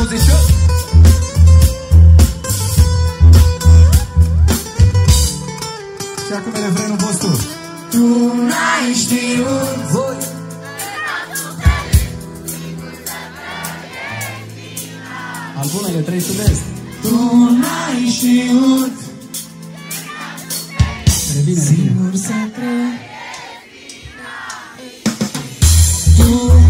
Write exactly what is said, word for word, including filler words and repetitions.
muzician. Și acum e refrenul vostru. Tu n-ai știut Voi Albumele trei Sud-Est. Tu n-ai știut Revine, revine. Singur să trăi Tu